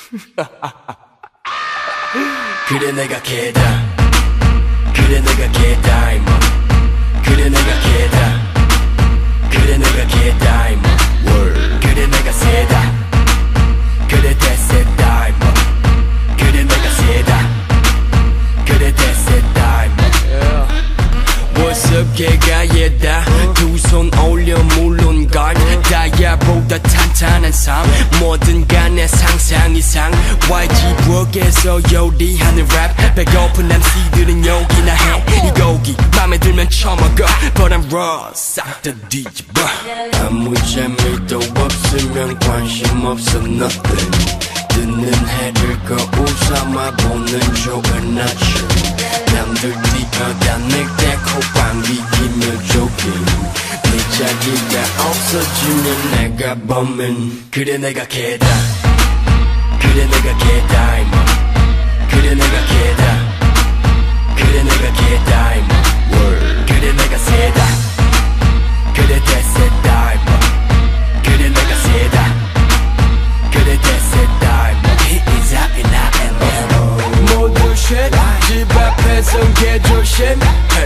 그래 내가 걔다 그래 내가 걔다 임마 그래 내가 걔다 그래 내가 걔다 임마 그래 내가 세다 그래 대세다 임마 그래 내가 세다 그래 대세다 임마 What's up 걔가 얘다 두 손 올려 물론 걸 다이아보다 탄탄한 삶 뭐든 간에 상상 이상 YG 부엌에서 요리하는 랩 배고픈 MC들은 여기나 해 이 곡이 맘에 들면 처먹어 But I'm raw 싹 다 뒤집어 아무 재미도 없으면 관심 없어 nothing 듣는 해를 거울 삼아 보는 좋은 아침 남들 뛰어다 낼때 코방귀 기며 조깅 네 자리가 없어지면 내가 범인 그래 내가 걔다 그래 내가 걔다 임마 그래 내가 걔다 그래 내가 걔다 임마 그래 내가 세다 그래 대세다 임마 그래 내가 세다 그래 대세다 임마 He is out and I am in 모두 shit 집 앞에선 개조심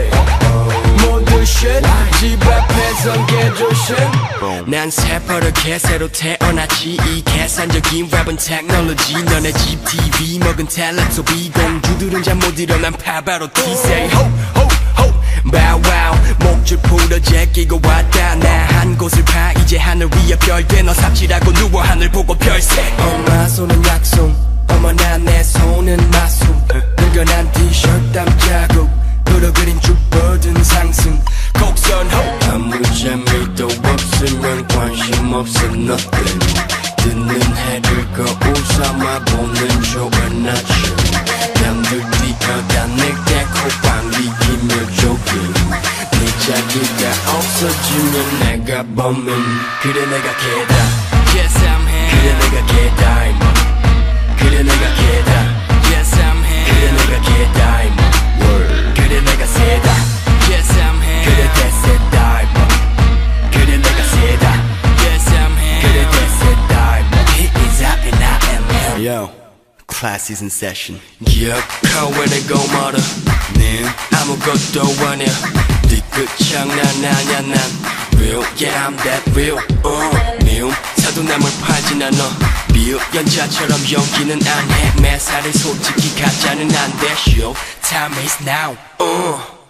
모두 shit 집 앞에선 개조심 난 새버릇게 새로 태어났지 이 계산적인 랩은 테크놀로지 너네 집 TV 먹은 텔레 소비 공주들은 잠 못 일어난 파바로티 Say ho ho ho bow wow 목줄 풀어 제끼고 왔다 나 한 곳을 봐 이제 하늘 위에 별돼 너 삽질하고 누워 하늘 보고 별세 엄마 손은 약속 어머나 내 손은 마수 늙어난 티셔츠 땀 자국 끌어그린 쭉 뻗은 상승 곡선 호 아무 재미도 없으면 관심 없어 nothing 듣는 해를 거울 삼아 보는 좋은 아침 남들 뛰어다 낼때 코방귀 기며 조깅 네 자리가 없어지면 내가 범인 그래 내가 걔다 Yes I'm here 그래 내가 걔다 임마 그래 내가 걔다 Yes I'm here 그래 내가 걔다 임마 그래 내가 세다 Yes I'm here 그래 대세다 임마 그래 내가 세다 Yes I'm here 그래 대세다 임마 He is out and I am here Yo Class is in session 기억하고 내고 말아 네 아무것도 아니야 뒤끝 장난하냐 난 Real yeah I'm that real 미움 사도남을 팔진 않아 비읍 연자처럼 연기는 안해 매사를 솔직히 가짜는 안돼 Show time is now